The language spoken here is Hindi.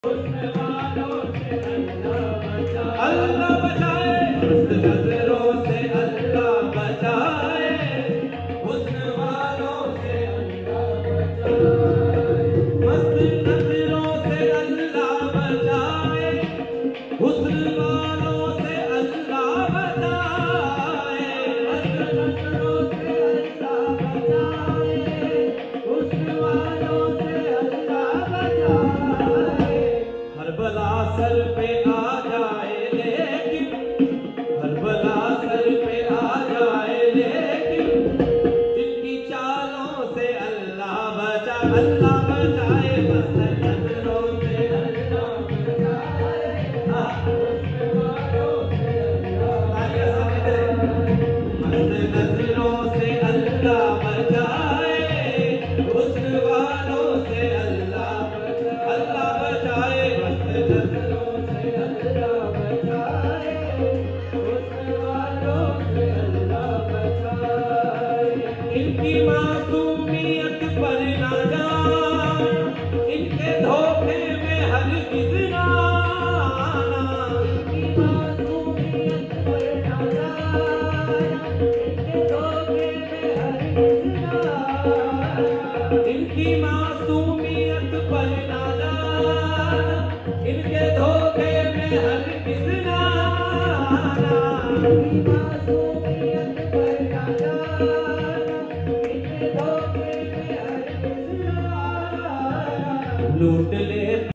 अल्लाह बचाए, हुस्न नजरों से अल्लाह बचाए, हुस्न वालों से अल्लाह बचाए, मस्त नजरों से अल्लाह बचाए, हुस्न वालों से अल्लाह बचाए, मस्त नजरों से अल्लाह बचाए, हुस्न वालों से अल्लाह बचाए। हर बला सर पे आ जाए लेकिन, हर बला सर पे आ जाए लेकिन, इनकी चालों से अल्लाह बचाए, अल्लाह बचाए, मस्त नजरों से अल्लाह बचाए, हुस्न वालों से अल्लाह बचाए, मस्त नजरों से अल्लाह बचाए, हुस्न वालों से अल्लाह बचाए, मस्त नजरों से अल्लाह बचाए, हुस्न वालों से अल्लाह बचाए। इनकी मासूमियत पर ना जाना, इनके धोखे में हरगिज़ ना आना, इनकी मासूमियत पर ना जाना, इनके धोखे में हरगिज़ ना आना, इनकी मासूमियत पर ना जाना, इनके धोखे में हरगिज़ ना आना, इनकी